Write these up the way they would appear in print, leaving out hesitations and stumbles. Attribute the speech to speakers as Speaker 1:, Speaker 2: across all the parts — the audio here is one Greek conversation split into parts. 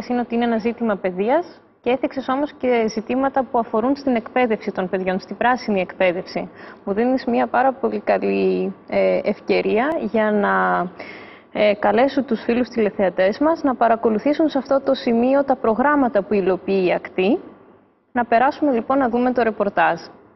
Speaker 1: Είναι ότι είναι ένα ζήτημα παιδείας και έθιξες όμως και ζητήματα που αφορούν στην εκπαίδευση των παιδιών, στην πράσινη εκπαίδευση. Μου δίνεις μια πάρα πολύ καλή ευκαιρία για να καλέσω τους φίλους τηλεθεατές μας να παρακολουθήσουν σε αυτό το σημείο τα προγράμματα που υλοποιεί η ακτή. Να περάσουμε λοιπόν να δούμε το ρεπορτάζ.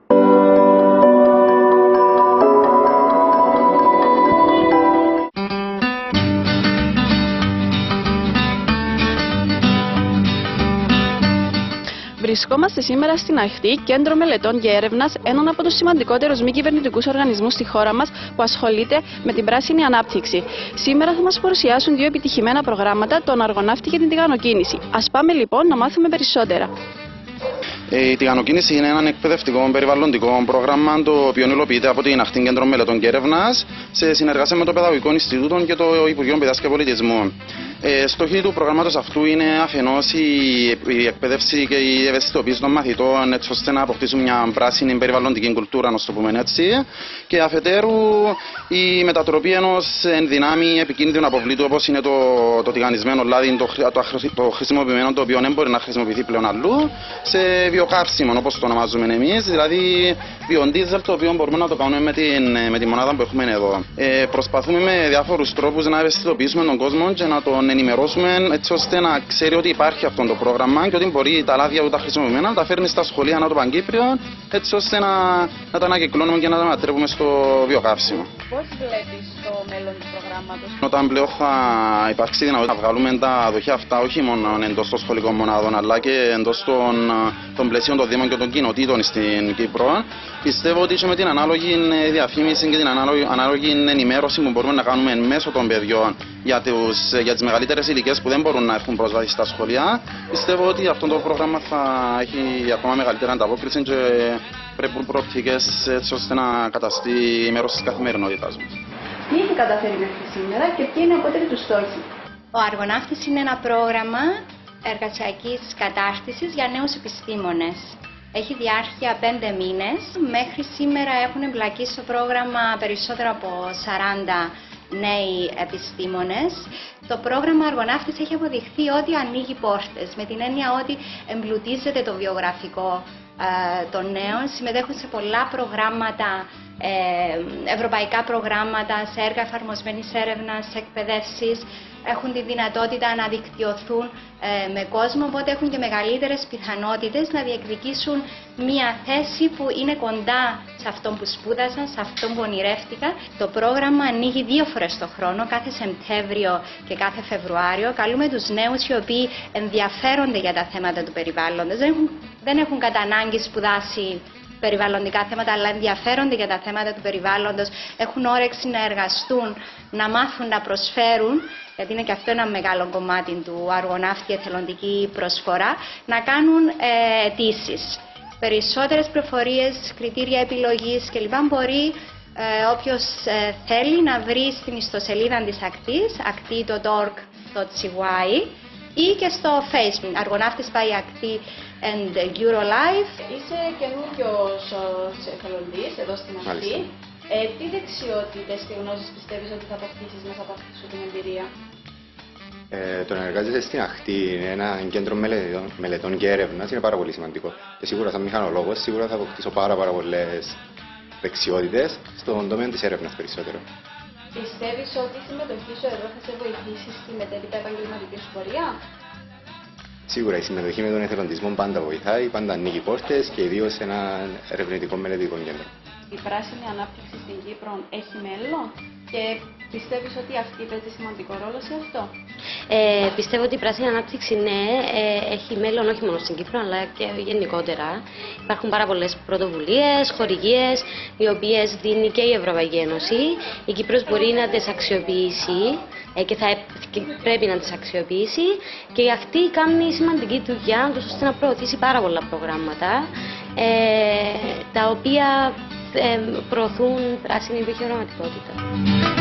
Speaker 2: Βρισκόμαστε σήμερα στην Ακτή, Κέντρο Μελετών και Έρευνας, έναν από τους σημαντικότερους μη κυβερνητικούς οργανισμούς στη χώρα μας που ασχολείται με την πράσινη ανάπτυξη. Σήμερα θα μας παρουσιάσουν δύο επιτυχημένα προγράμματα, τον Αργοναύτη και την τηγανοκίνηση. Ας πάμε λοιπόν να μάθουμε περισσότερα.
Speaker 3: Η τηγανοκίνηση είναι ένα εκπαιδευτικό περιβαλλοντικό πρόγραμμα το οποίο υλοποιείται από την Ακτή Κέντρο Μελετών και Έρευνας σε συνεργασία με το Παιδαγωγικό Ινστιτούτο και το Υπουργείο Παιδείας και Πολιτισμού. Στόχοι του προγράμματος αυτού είναι αφενός η εκπαίδευση και η ευαισθητοποίηση των μαθητών, έτσι ώστε να αποκτήσουν μια πράσινη περιβαλλοντική κουλτούρα, να το πούμε έτσι, και αφετέρου η μετατροπή ενός ενδυνάμει επικίνδυνου αποβλήτου, όπως είναι το τηγανισμένο λάδι, το χρησιμοποιημένο, το οποίο δεν μπορεί να χρησιμοποιηθεί πλέον αλλού, σε βιοκαύσιμο, όπως το ονομάζουμε εμείς, δηλαδή βιοντίζελ, το οποίο μπορούμε να το κάνουμε με τη μονάδα που έχουμε εδώ. Προσπαθούμε με διάφορους τρόπους να ευαισθητοποιήσουμε τον κόσμο και να τον ενημερώσουμε έτσι ώστε να ξέρει ότι υπάρχει αυτό το πρόγραμμα και ότι μπορεί τα λάδια που τα χρησιμοποιημένα να τα φέρνει στα σχολεία ανά το Παγκύπριο, έτσι ώστε να τα ανακυκλώνουμε και να τα μετατρέπουμε στο βιοκαύσιμο.
Speaker 2: Πώς βλέπεις το μέλλον του προγράμματος?
Speaker 3: Όταν πλέον θα υπάρξει δυνατότητα να βγάλουμε τα δοχεία αυτά όχι μόνο εντός των σχολικών μονάδων αλλά και εντός των πλαισίων των Δήμων και των κοινοτήτων στην Κύπρο, πιστεύω ότι και με την ανάλογη διαφήμιση και την ανάλογη ενημέρωση που μπορούμε να κάνουμε μέσω των παιδιών για τις μεγαλύτερες ηλικίες που δεν μπορούν να έχουν πρόσβαση στα σχολεία, πιστεύω ότι αυτό το πρόγραμμα θα έχει ακόμα μεγαλύτερη ανταπόκριση και πρέπει προοπτικές έτσι ώστε να καταστεί μέρος της καθημερινότητάς μας.
Speaker 2: Τι έχει καταφέρει μέχρι σήμερα και ποιοι είναι οι απότεροι του στόχοι?
Speaker 4: Ο Αργοναύτης είναι ένα πρόγραμμα εργασιακής κατάρτισης για νέους επιστήμονες. Έχει διάρκεια 5 μήνες. Μέχρι σήμερα έχουν εμπλακεί στο πρόγραμμα περισσότερο από 40 νέοι επιστήμονες. Το πρόγραμμα Αργοναύτης έχει αποδειχθεί ότι ανοίγει πόρτες, με την έννοια ότι εμπλουτίζεται το βιογραφικό των νέων, συμμετέχουν σε πολλά προγράμματα, ευρωπαϊκά προγράμματα, σε έργα εφαρμοσμένης έρευνας, σε εκπαιδεύσεις, έχουν τη δυνατότητα να δικτυωθούν με κόσμο, οπότε έχουν και μεγαλύτερες πιθανότητες να διεκδικήσουν μία θέση που είναι κοντά σε αυτό που σπούδασαν, σε αυτό που ονειρεύτηκαν. Το πρόγραμμα ανοίγει 2 φορές το χρόνο, κάθε Σεπτέμβριο και κάθε Φεβρουάριο. Καλούμε τους νέους οι οποίοι ενδιαφέρονται για τα θέματα του περιβάλλοντος, δεν έχουν κατά ανάγκη σπουδάσει περιβαλλοντικά θέματα, αλλά ενδιαφέρονται για τα θέματα του περιβάλλοντος, έχουν όρεξη να εργαστούν, να μάθουν να προσφέρουν, γιατί είναι και αυτό ένα μεγάλο κομμάτι του Αργοναύτη, εθελοντική προσφορά, να κάνουν αιτήσεις. Περισσότερες πληροφορίες, κριτήρια επιλογής κλπ. Μπορεί όποιος θέλει να βρει στην ιστοσελίδα της Ακτής, akti.org.cy, ή και στο Facebook, Αργοναύτης by Ακτή and Eurolife.
Speaker 2: Είσαι καινούριος εθελοντής εδώ στην Ακτή. Τι δεξιότητες και γνώσεις πιστεύεις ότι θα αποκτήσεις μέσα από αυτή σου την εμπειρία?
Speaker 5: Το να εργάζεσαι στην Ακτή, ένα κέντρο μελετών και έρευνας, είναι πάρα πολύ σημαντικό. Και σίγουρα, σαν μηχανολόγος, σίγουρα θα αποκτήσω πάρα πολλές δεξιότητες στον τομέα της έρευνας περισσότερο.
Speaker 2: Πιστεύεις ότι η συμμετοχή σου εδώ θα σε βοηθήσει στη μετέπειτα επαγγελματική σου πορεία?
Speaker 5: Σίγουρα η συμμετοχή με τον εθελοντισμό πάντα βοηθάει, πάντα ανοίγει πόρτες και ιδίως σε ένα ερευνητικό μελετικό κέντρο.
Speaker 2: Η πράσινη ανάπτυξη στην Κύπρο έχει μέλλον και πιστεύεις ότι αυτή παίζει σημαντικό ρόλο σε αυτό?
Speaker 6: Πιστεύω ότι η πράσινη ανάπτυξη έχει μέλλον όχι μόνο στην Κύπρο αλλά και γενικότερα. Υπάρχουν πάρα πολλές πρωτοβουλίες, χορηγίες, οι οποίες δίνει και η Ευρωπαϊκή Ένωση. Η Κύπρος μπορεί να τις αξιοποιήσει και πρέπει να τις αξιοποιήσει, και αυτή κάνει σημαντική δουλειά ώστε να προωθήσει πάρα πολλά προγράμματα τα οποία προωθούν πράσινη επιχειρηματικότητα.